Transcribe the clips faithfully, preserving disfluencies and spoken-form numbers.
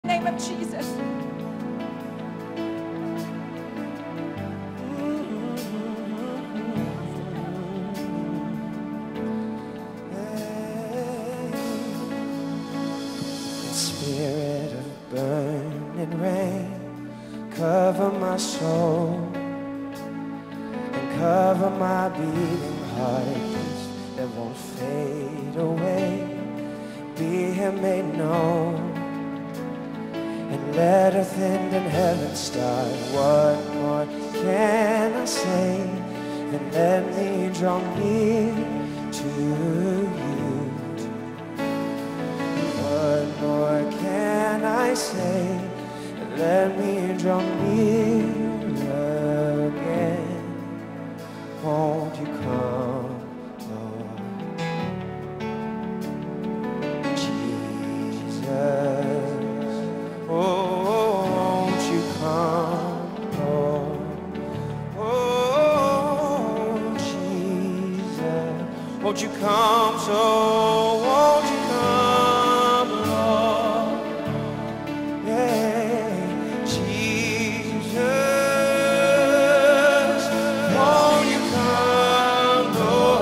name of Jesus. Spirit of burning rain, cover my soul and cover my beating heart that won't fade away. Be here made known, and let earth end and heaven start. What more can I say than let me draw near to you? What more can I say than let me draw near again? Won't you come, Lord? Jesus, oh, won't you come, Lord? Oh, Jesus, won't you come, so won't you come, Lord? Yeah, Jesus, won't you come,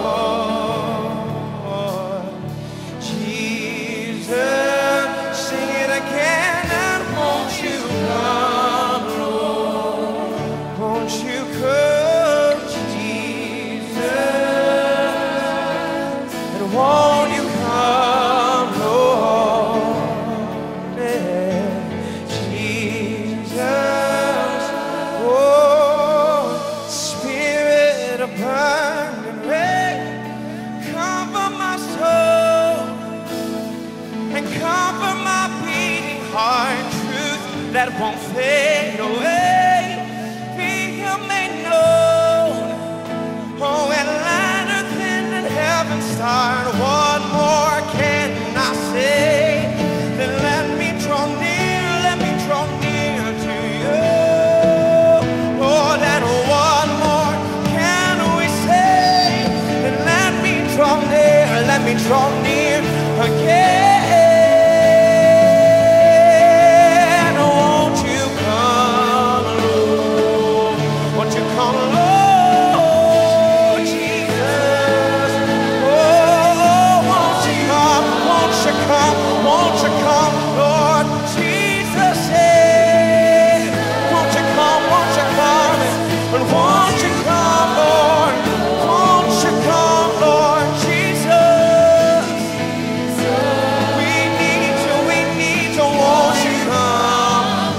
Lord? Jesus, sing it again, and won't you come, Lord? Won't you come, Jesus? And won't you come, Lord? Yeah, Jesus, oh, Spirit of burning rain, cover my soul and cover my beating heart. Truth that won't fade away, be here made known. Oh, and let earth end and heaven start. What more can I say? Then let me draw near, let me draw near to you. Oh, then what more can we say? Then let me draw near, let me draw near again. Won't you come, Lord? Won't you come, Lord Jesus? Oh, won't you come, won't you come, won't you come, Lord Jesus? Yeah. Won't you come, won't you come, and won't you come, Lord? Won't you come, Lord Jesus? We need you, we need you, won't you come,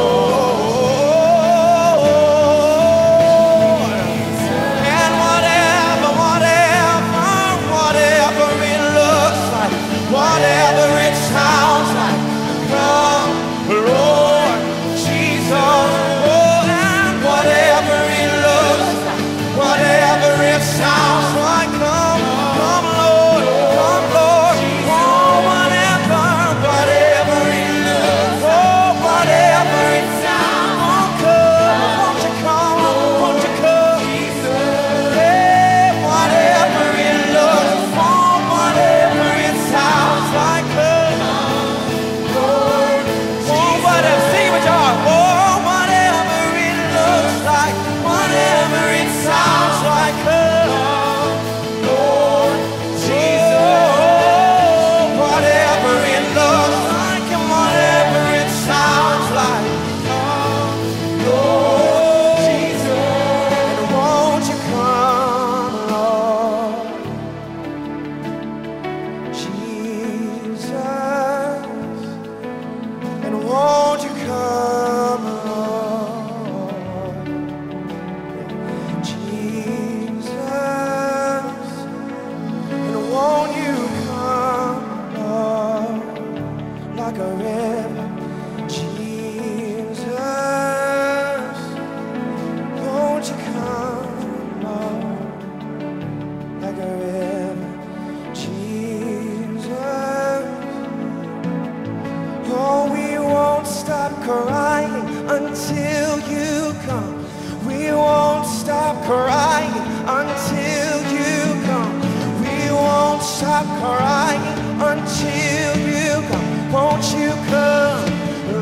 Lord? And whatever, whatever, whatever it looks like, whatever it sounds like, come, Lord Jesus. Oh, and whatever it looks like, whatever it sounds like, come, come, Lord, come, Lord. Oh, whatever, whatever it looks like, oh, whatever it sounds like, come, won't you come, won't you come? Hey, whatever it looks like, oh, whatever it sounds like, come, Lord. Oh, whatever, sing it with your heart. Oh, whatever it looks like, whatever it sounds like, come, Lord Jesus. Oh, whatever it looks like and whatever it sounds like, come, Lord Jesus. And won't you come, Lord Jesus? And won't you come, Lord Jesus? And won't you come, Lord, like a river, Jesus? Won't you come, Lord, like a river, Jesus? Oh, we won't stop crying until you come. We won't stop crying until you come. We won't stop crying until you come. Won't you come,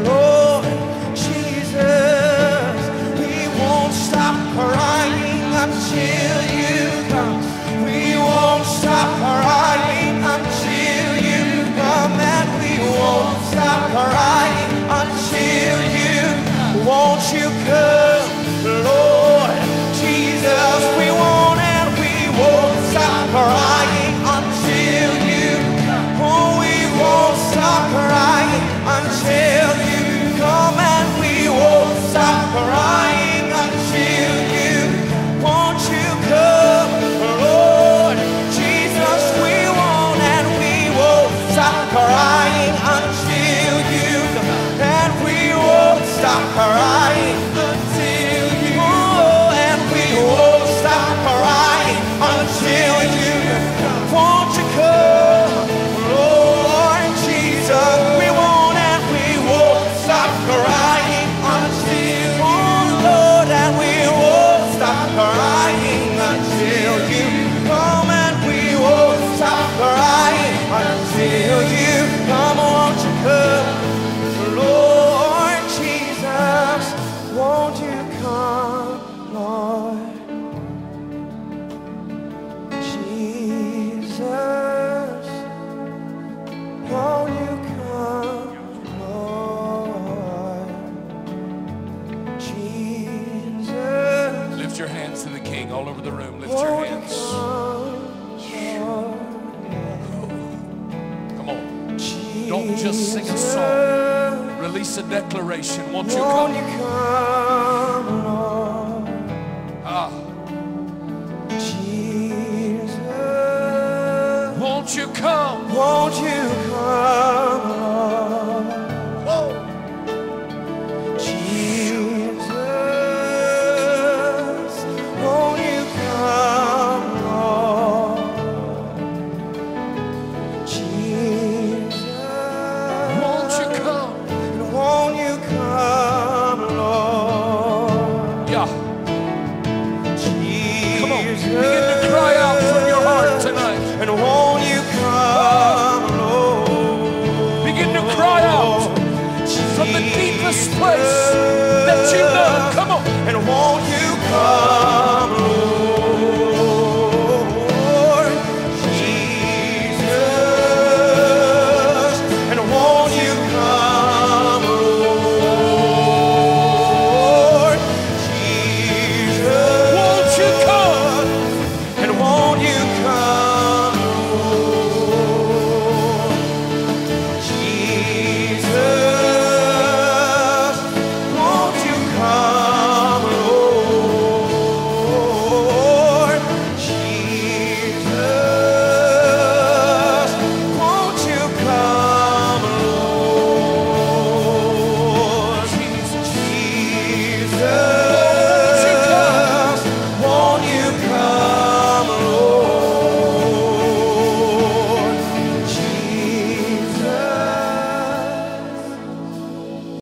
won't you come, Lord Jesus? We won't and we won't stop crying until you. Oh, we won't stop crying until you come, and we won't stop crying until you. Won't you come, Lord Jesus? We won't and we won't stop crying until you, and we won't stop crying until you. Oh, and we won't stop crying until you. Won't you come, Lord Jesus? We won't and we won't stop crying until you, Lord, and we won't stop crying until you come, and we won't stop crying until you come. Won't you come, Lord Jesus? Won't you come, Lord Jesus? Won't you come, Lord Jesus? Lift your hands to the King all over the room. Lift your Won't you hands. come, Lord? Come on. Don't just sing a song. Release a declaration. Won't you Won't you come? come, Lord Ah. Jesus? Won't you come? Won't you come, Lord Oh. Jesus? Won't you come, Lord Jesus? Won't you come? And won't you come, Lord Yeah. Jesus? Come on. Begin to cry out from your heart tonight. And won't you come, Lord? Begin to cry out from the deepest place that you know. Come on. And won't you come?